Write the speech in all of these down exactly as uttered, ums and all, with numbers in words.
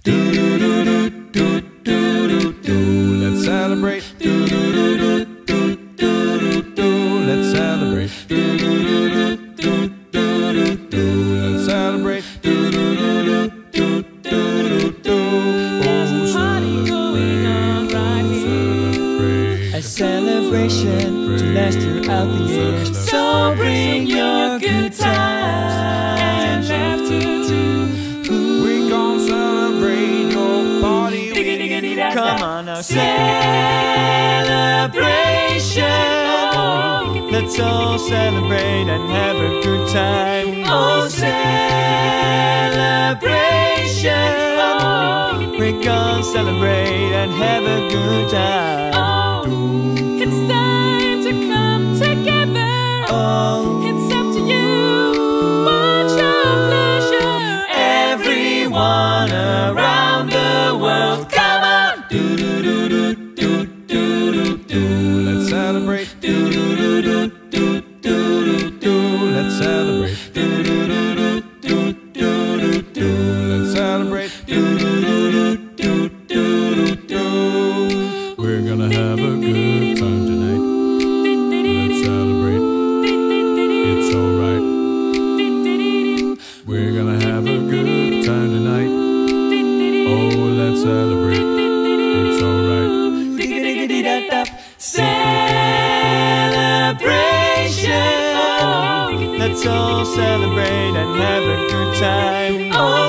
Do do do do do do do do. Let's celebrate. Do do do do do do do do. Let's celebrate. Do do do do do do do do. Let's celebrate. Do do do do do do do do. There's a party going on right here. A celebration to last throughout the year. So bring your good times and laughter too. We gon' celebrate your party. Come on now, celebration. Let's all celebrate and have a good time. Oh, celebration. We're gonna celebrate and have a good time. Oh, it's time to come together. Oh, It's up to you. What's your pleasure? everyone around the world, come on. Do do do do do do do do. Let's celebrate. Do do do do do do do do. Let's celebrate. Do do do do do do do do. Let's celebrate. Do do do do do do do do. We're gonna have a good time tonight. Let's celebrate. It's alright. We're gonna have a good time tonight. Oh, let's celebrate. It's alright. Celebration. Let's all celebrate and have a good time. Oh,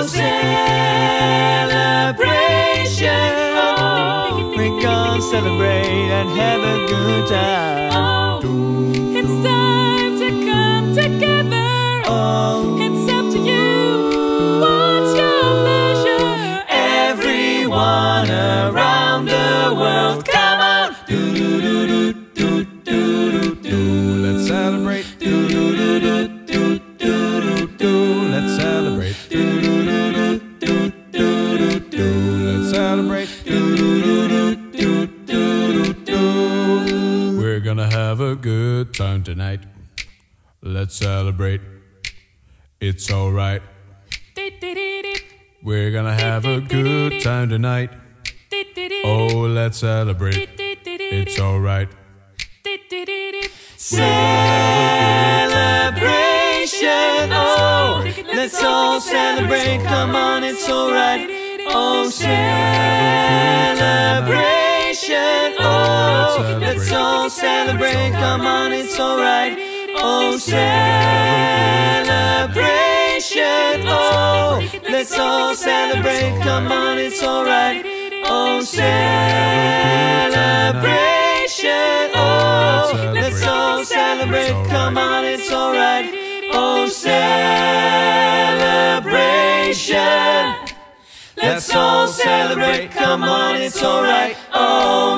celebration. We're gonna celebrate and have a good time. Oh, it's time to come together. Oh, It's up to you. What's your pleasure? everyone around the world, come on. Do do do do do do do do. Let's celebrate. Do do do do do do do do. Let's celebrate. Do do do do do do do do. Let's celebrate. Do do do do do do do do. We're gonna have a good time tonight. Let's celebrate. It's alright. We're gonna have a good time tonight. Oh, let's celebrate. It's alright. Celebration. Oh, let's all celebrate. Come on, it's alright. Oh, celebration. Oh, let's all celebrate. Come on, it's alright. Oh, celebration. Oh, let's all celebrate. Come on, it's alright. Oh, celebration. Oh, let's all celebrate. Come on, it's alright. Oh, celebration. Let's all celebrate. Come on, it's alright. Oh,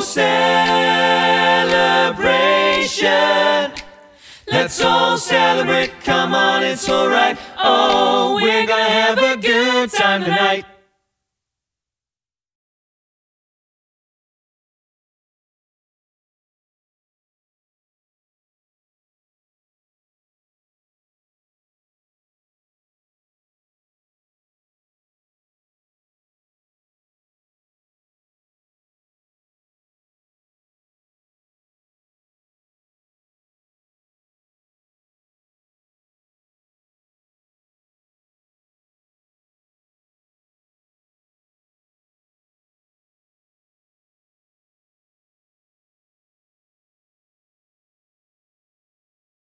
celebration. Let's all celebrate. Come on, it's alright. Oh, we're gonna have a good time tonight.